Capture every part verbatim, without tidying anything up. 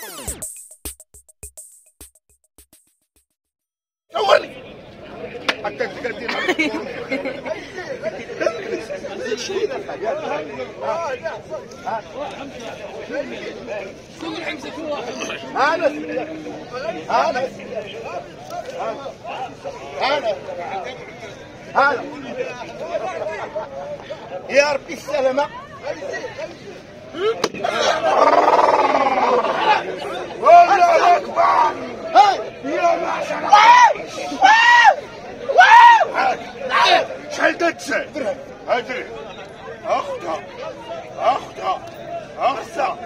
اولي حتى تقدم انا انا انا انا يا ربي السلامة. الله أكبر. يا معشر شحال تتسال ادري اختها اختها اختها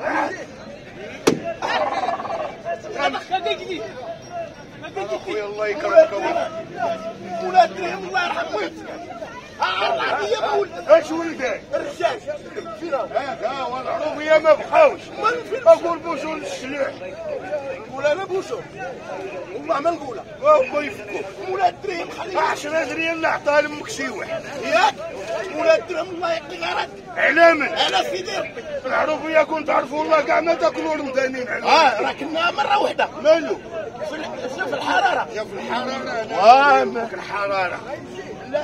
اخويا الله يكرمك ولاد درهم الله يرحم والديك. العربيه ما ولدت. اش ولدت؟ الرجال فين ها والعربيه ما بقاوش. اقول بوشو للشليح. نقول انا بوشو والله ما نقولها. الله يفكوك. ولاد درهم خلينا عشرة ريال اللي عطاها لامك شي واحد ياك. ولاد درهم الله يعطيك غرض. على من؟ على سيدي ربي. العربيه كون تعرفوا والله كاع ما تاكلوا رمضانين. اه راه كنا مره واحده. مالو؟ في الحراره. يا في الحراره. واه ماك الحراره. لا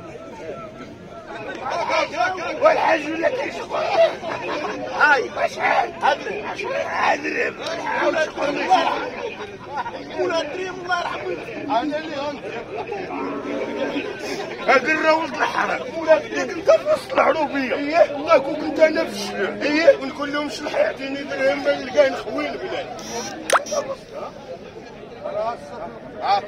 والحاج ولا كيشقر. هاي شحال؟ هدري هدري ولا دريم الله يرحم والديك. انا اللي غنضرب هذا راه ولد الحرام. ولاد انت في وسط العروبيه. ايه والله كون كنت انا في الشارع. ايه ونقول لهم شلح يعطيني درهم ما نلقاه نخوي البلاد. ها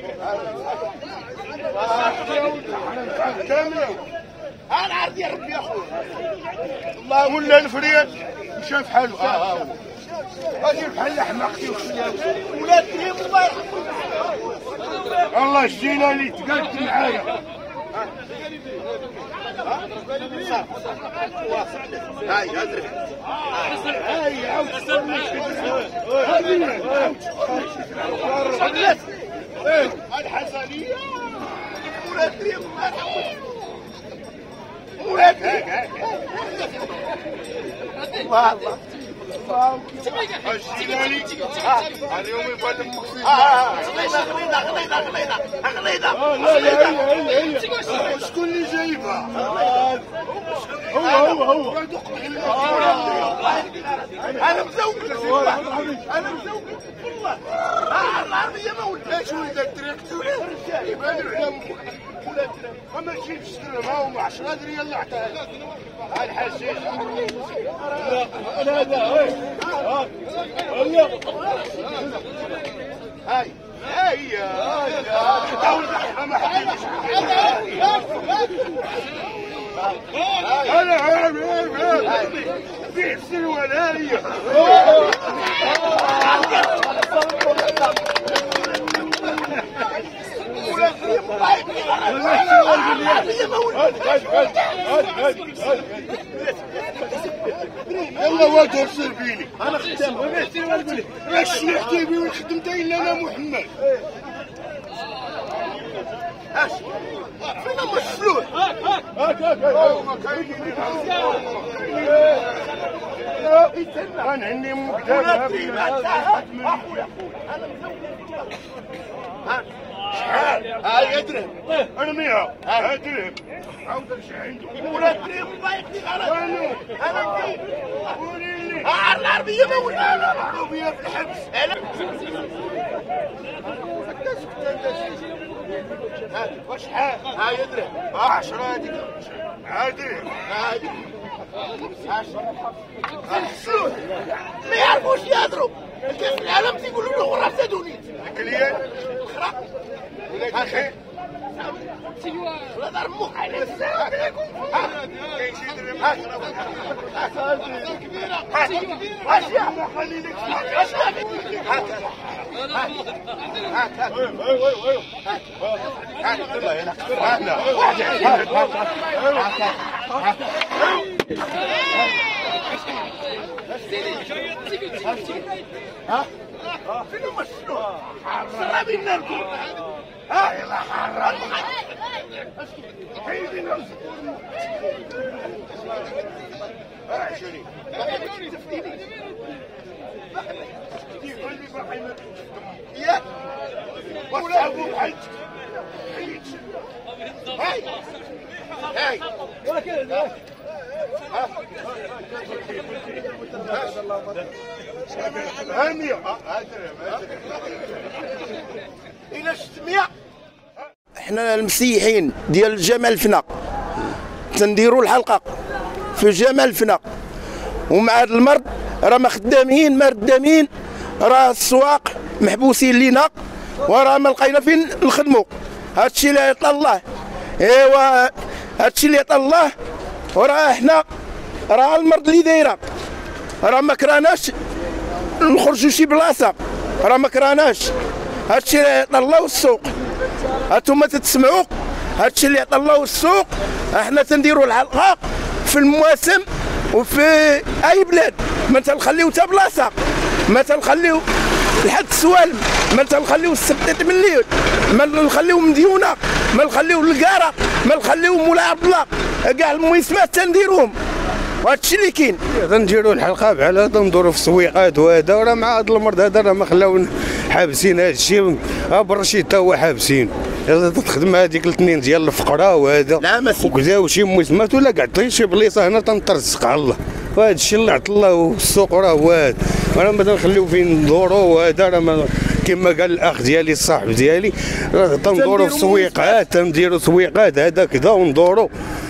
كامله انا عارف يا ربي يا خويا. الله ولا الفريق مشى في حاله. اه اه اجي بحال حماقتي وخلاوتي. ولاد درهم الله يرحمهم. الله يجزينا اللي تقاد معايا. هاي هدري هاي عاود هاي الحسنيه. ولاد درهم الله يرحمهم. ولاد الله الله الجيلاني اليوم يبان المقصود. اه غليظه غليظه غليظه غليظه غليظه. لا لا هي شكون اللي جايبها؟ هو هو هو انا مزوق انا مزوق والله. اه العربيه ما ولدتش. ولدت تراكتور يبان على ولاد ما تجيبش درهم. ها هما عشرة ريال اللي عطاها لك. ها الحشيش. لا لا لا هاي هاي هاي داول ما حدش. انا عارف عارف في السلوانيه. يلا وادر سربيني انا خدام. اش نحكي بيه وين خدمت الا انا محمد. اش فين هما الفلوس؟ هاك هاك هاك غنهني امك دابا. شحال؟ هاي درهم. ارميها. هاي درهم. عاود اش عندك؟ ولاد درهم الله يعطيك غرض. انا نجيب. وريني. ها العربيه ما ولا العربيه في الحبس. انا هاي وشحال؟ هاي درهم. عشرة هذيك. هاي درهم. هاي الفلوس ما يعرفوش يهضروا. كاس العالم تيقولوا له غرفه دونيت. كليان خرا ولا خير ولا دار مخ على الساعه. كاين شي درهم. كبيره اشياء ما خلي لك اشياء. هاك هاك وي وي وي هاك والله هنا هنا واحد ها فين هما الشنو؟ شرابين لكم. ها يلا حرام. حيدي نفسك. ها شري. تفتيني. هاي هاي هاي هانية إلى ستمية. احنا المسيحيين ديال جمال الفنا تنديروا الحلقة في جمال الفنا، ومع هذا المرض راه ما خدامين ما ردامين، راه السواق محبوسين لينا وراه ما لقينا فين نخدموا. هادشي اللي عطا الله، ايوا هادشي اللي عطا الله، وراه حنا راه المرض اللي دايره، راه ما كرهناش نخرجوا شي بلاصه، راه ما كرهناش. هادشي اللي عطا الله والسوق، هانتوما تتسمعوا هادشي اللي عطا الله والسوق. احنا تنديروا الحلقه في المواسم وفي اي بلاد، ما تنخليو حتى بلاصه، ما تنخليو لحد السوالم، ما تنخليو السبتيت من الليل، ما نخليو مديونه، ما نخليو الكاره، ما نخليو مولا عبد الله، كاع الموسمات تنديروهم، وهادشي اللي كاين. تنديروا الحلقه بحال هذا، ندوروا في السويقات وهذا، وراه مع هذا المرض هذا راه ما خلاو حابسين هادشي، ها برشيد تا هو حابسين. تخدم هذيك الاثنين ديال الفقره وهذا، لا ما وكذا شي موسمات ولا كاع طيب شي بليصه هنا تنترزق على الله، وهذا الشيء اللي عطا الله والسوق راه هو هذا. انا ما نخليو فين ندوروا وهذا، راه كما قال الاخ ديالي الصاحب ديالي، راه تندوروا في السويقات، تنديروا سويقات هذا كذا، وندوروا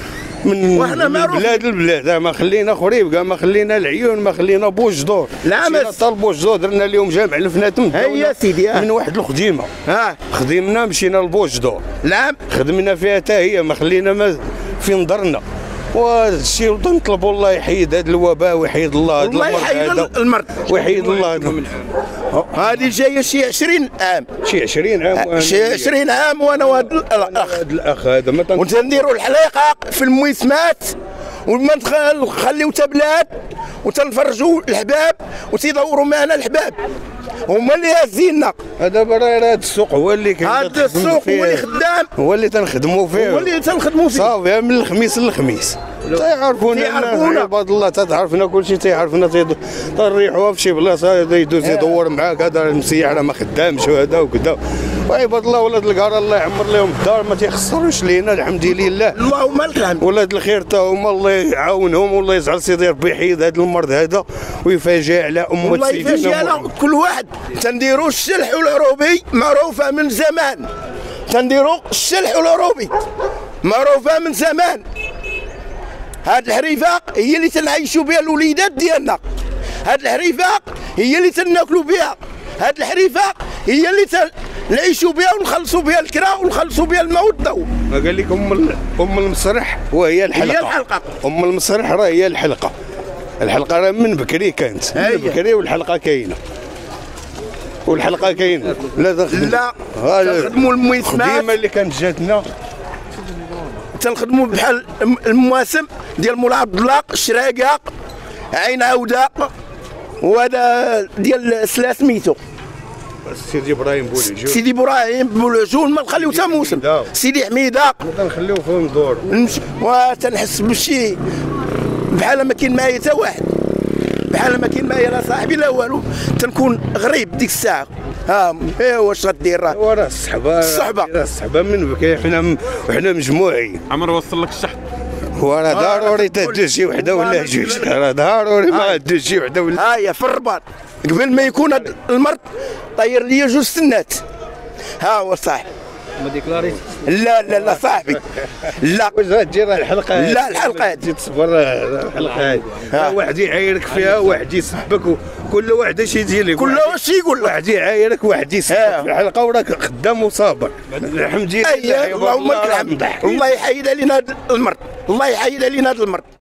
من بلاد لبلاد، ما خلينا خريبكا، ما خلينا العيون، ما خلينا بوجدور. لا ما حتى البوجدور درنا لهم جامع الفناتم هيا سيدي من واحد الخديمه، ها خدمنا مشينا لبوجدور، لا خدمنا فيها حتى هي، ما خلينا ما فين درنا. وهذا الشيء نطلبوا الله يحيد هذا الوباء، ويحيد الله هذا الله يحيد المرض، ويحيد الله. هذه جايه شي عشرين عام، شي عشرين عام، شي عشرين عام، وانا وهذا الاخ هذا الاخ هذا ما وتنديروا الحلقه في الموسمات، وما نخليو حتى بلاد، وتنفرجوا الحباب وتيدوروا معنا الحباب، هما اللي هازيننا. هذا برا هذا السوق هو اللي كاين، هذا السوق هو اللي خدام، هو اللي تنخدموا فيه، هو اللي تنخدموا فيه صافي من الخميس للخميس. تيعرفونا عباد الله، تتعرفنا كل شيء، تيعرفنا تنريحوها في شي بلاصه، يدوز يدور معاك هذا المسيح راه ما خدامش وهذا وكذا. وعباد الله ولاد الكار الله يعمر لهم الدار، ما تيخسروش لينا الحمد لله، اللهم لك الحمد. ولاد الخير تا هما الله يعاونهم، والله يجعل سيدي ربي يحيد هذا المرض هذا، ويفاجئ على امه الله يفاجئ على كل واحد. تنديروا الشلح والعروبي معروفه من زمان، تنديروا الشلح والعروبي معروفه من زمان. هاد الحريفه هي اللي تنعيشوا بها الوليدات ديالنا، هاد الحريفه هي اللي تناكلوا بها، هاد الحريفه هي اللي نعيشوا بها ونخلصوا بها الكرا ونخلصوا بها الماء والضوء. ما قال لك ام ام المسرح وهي الحلقه، هي الحلقه ام المسرح راه هي الحلقه. الحلقه راه من بكري كانت، من بكري والحلقه كاينه، والحلقه كاينه. لا تخدم لا تخدموا الموسمات، الخديمه اللي كانت جاتنا تنخدموا بحال المواسم ديال مولا عبد الله، الشراقه، عين عوده، وهذا ديال سلا سميتو سيدي ابراهيم بولعجون، سيدي ابراهيم بولعجون، ما نخليو حتى موسم، سيدي حميده تنخليو فيهم ندور، وتنحس بشي بحال ما كاين معايا حتى واحد، بحال ما كاين معايا لا صاحبي لا والو، تنكون غريب ديك الساعه. ها ايوا واش غدير؟ راه وراه الصحبه، الصحبه راه الصحبه من بكري، حنا وحنا مجموعين. عمر وصل لك الشحن، وراه ضروري تدوز شي وحده ولا جوج، راه ضروري ما تدوز شي وحده ولا. ها هي في الرباط قبل ما يكون هذا المرض طير لي جوج سنات. ها هو صاحبي ما ديكلاريتي، لا لا لا صاحبي لا واش غتجي راه الحلقه، لا الحلقه هذه تصبر، الحلقه هذه واحد يعايرك فيها، واحد يسبك، كل واحد اش يجي لك، كل واحد يقول لك، واحد يعايرك، واحد يسبك في الحلقه، وراك خدام وصابر الحمد لله. اللهم لك الحمد، الله يحيد علينا هذا المرض، الله يحيد علينا هذا المرض.